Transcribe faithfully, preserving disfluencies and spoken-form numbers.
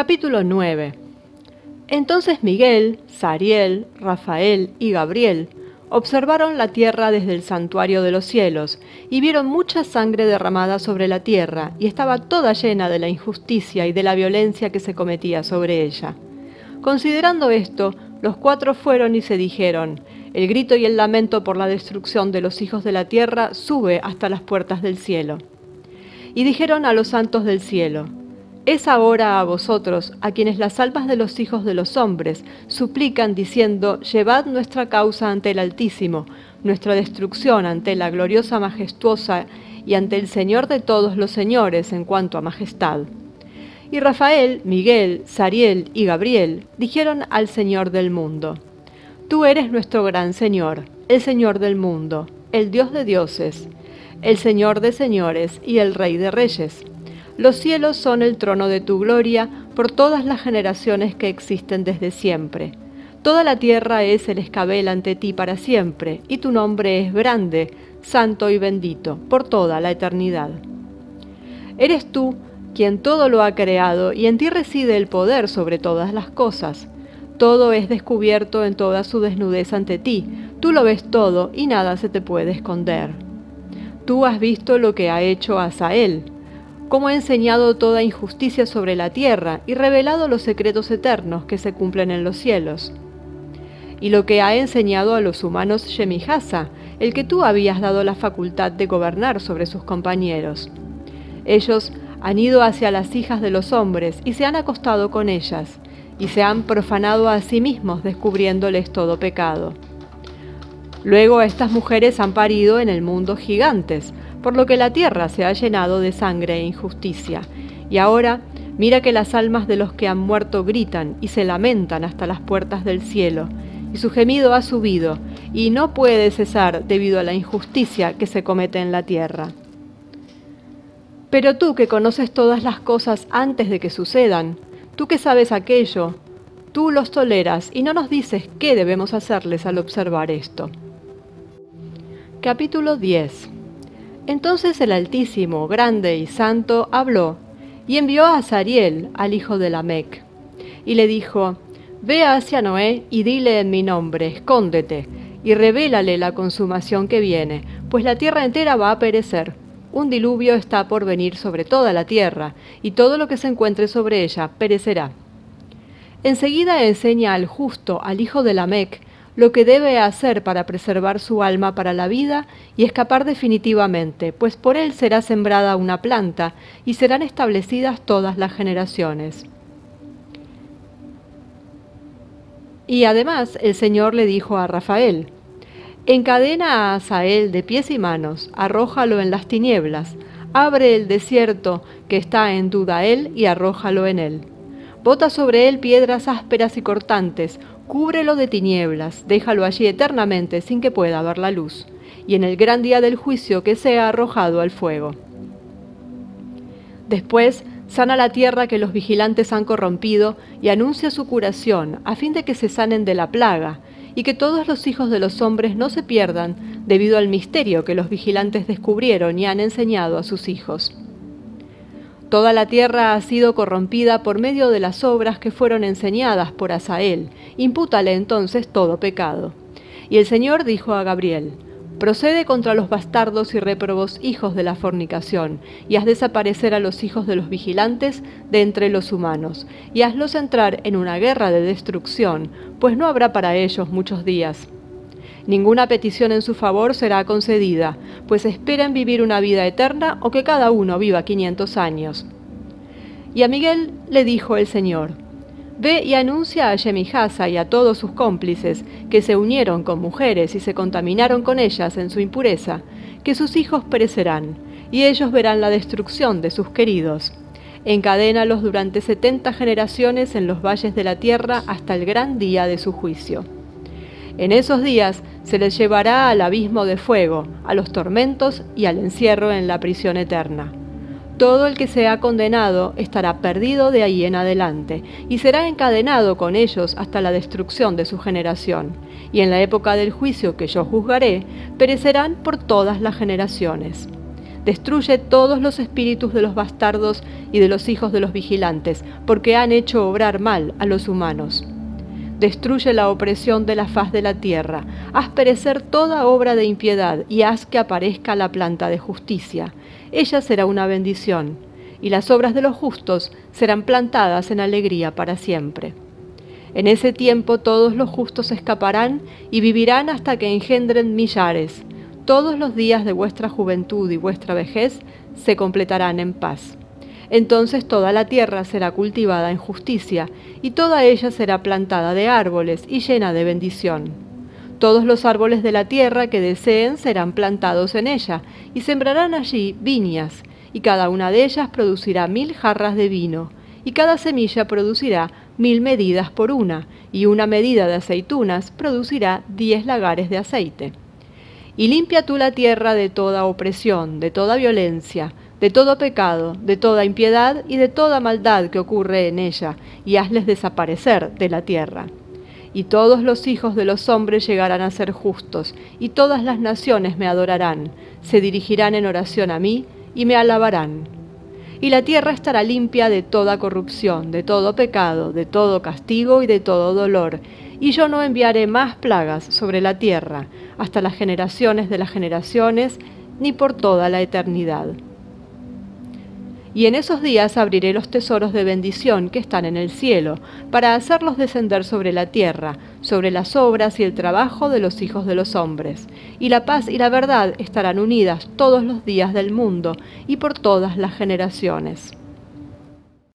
Capítulo nueve. Entonces Miguel, Sariel, Rafael y Gabriel observaron la tierra desde el santuario de los cielos, y vieron mucha sangre derramada sobre la tierra, y estaba toda llena de la injusticia y de la violencia que se cometía sobre ella. Considerando esto, los cuatro fueron y se dijeron: el grito y el lamento por la destrucción de los hijos de la tierra sube hasta las puertas del cielo. Y dijeron a los santos del cielo: es ahora a vosotros, a quienes las almas de los hijos de los hombres suplican diciendo: llevad nuestra causa ante el Altísimo, nuestra destrucción ante la gloriosa majestuosa y ante el Señor de todos los señores en cuanto a majestad. Y Rafael, Miguel, Sariel y Gabriel dijeron al Señor del mundo: tú eres nuestro gran Señor, el Señor del mundo, el Dios de dioses, el Señor de señores y el Rey de reyes. Los cielos son el trono de tu gloria por todas las generaciones que existen desde siempre. Toda la tierra es el escabel ante ti para siempre, y tu nombre es grande, santo y bendito, por toda la eternidad. Eres tú quien todo lo ha creado, y en ti reside el poder sobre todas las cosas. Todo es descubierto en toda su desnudez ante ti, tú lo ves todo y nada se te puede esconder. Tú has visto lo que ha hecho Asael, cómo ha enseñado toda injusticia sobre la tierra y revelado los secretos eternos que se cumplen en los cielos. Y lo que ha enseñado a los humanos Shemijasa, el que tú habías dado la facultad de gobernar sobre sus compañeros. Ellos han ido hacia las hijas de los hombres y se han acostado con ellas, y se han profanado a sí mismos descubriéndoles todo pecado. Luego estas mujeres han parido en el mundo gigantes, por lo que la tierra se ha llenado de sangre e injusticia. Y ahora, mira que las almas de los que han muerto gritan y se lamentan hasta las puertas del cielo, y su gemido ha subido, y no puede cesar debido a la injusticia que se comete en la tierra. Pero tú que conoces todas las cosas antes de que sucedan, tú que sabes aquello, tú los toleras y no nos dices qué debemos hacerles al observar esto. Capítulo diez. Entonces el Altísimo, grande y santo, habló, y envió a Sariel, al hijo de Lamec, y le dijo: ve hacia Noé y dile en mi nombre, escóndete, y revélale la consumación que viene, pues la tierra entera va a perecer. Un diluvio está por venir sobre toda la tierra, y todo lo que se encuentre sobre ella perecerá. Enseguida enseña al justo, al hijo de Lamec, lo que debe hacer para preservar su alma para la vida y escapar definitivamente, pues por él será sembrada una planta y serán establecidas todas las generaciones. Y además el Señor le dijo a Rafael: encadena a Asael de pies y manos, arrójalo en las tinieblas, abre el desierto que está en Dudael y arrójalo en él. Bota sobre él piedras ásperas y cortantes, cúbrelo de tinieblas, déjalo allí eternamente sin que pueda ver la luz, y en el gran día del juicio que sea arrojado al fuego. Después sana la tierra que los vigilantes han corrompido y anuncia su curación, a fin de que se sanen de la plaga, y que todos los hijos de los hombres no se pierdan debido al misterio que los vigilantes descubrieron y han enseñado a sus hijos. Toda la tierra ha sido corrompida por medio de las obras que fueron enseñadas por Asael. Impútale entonces todo pecado. Y el Señor dijo a Gabriel: procede contra los bastardos y réprobos hijos de la fornicación, y haz desaparecer a los hijos de los vigilantes de entre los humanos, y hazlos entrar en una guerra de destrucción, pues no habrá para ellos muchos días. Ninguna petición en su favor será concedida, pues esperan vivir una vida eterna o que cada uno viva quinientos años. Y a Miguel le dijo el Señor: ve y anuncia a Shemijasa y a todos sus cómplices, que se unieron con mujeres y se contaminaron con ellas en su impureza, que sus hijos perecerán, y ellos verán la destrucción de sus queridos. Encadénalos durante setenta generaciones en los valles de la tierra hasta el gran día de su juicio. En esos días se les llevará al abismo de fuego, a los tormentos y al encierro en la prisión eterna. Todo el que sea condenado estará perdido de ahí en adelante, y será encadenado con ellos hasta la destrucción de su generación. Y en la época del juicio que yo juzgaré, perecerán por todas las generaciones. Destruye todos los espíritus de los bastardos y de los hijos de los vigilantes, porque han hecho obrar mal a los humanos. Destruye la opresión de la faz de la tierra, haz perecer toda obra de impiedad y haz que aparezca la planta de justicia. Ella será una bendición, y las obras de los justos serán plantadas en alegría para siempre. En ese tiempo todos los justos escaparán y vivirán hasta que engendren millares. Todos los días de vuestra juventud y vuestra vejez se completarán en paz. Entonces toda la tierra será cultivada en justicia, y toda ella será plantada de árboles y llena de bendición. Todos los árboles de la tierra que deseen serán plantados en ella, y sembrarán allí viñas, y cada una de ellas producirá mil jarras de vino, y cada semilla producirá mil medidas por una, y una medida de aceitunas producirá diez lagares de aceite. Y limpia tú la tierra de toda opresión, de toda violencia, de todo pecado, de toda impiedad y de toda maldad que ocurre en ella, y hazles desaparecer de la tierra. Y todos los hijos de los hombres llegarán a ser justos, y todas las naciones me adorarán, se dirigirán en oración a mí y me alabarán. Y la tierra estará limpia de toda corrupción, de todo pecado, de todo castigo y de todo dolor, y yo no enviaré más plagas sobre la tierra, hasta las generaciones de las generaciones, ni por toda la eternidad. Y en esos días abriré los tesoros de bendición que están en el cielo, para hacerlos descender sobre la tierra, sobre las obras y el trabajo de los hijos de los hombres. Y la paz y la verdad estarán unidas todos los días del mundo, y por todas las generaciones.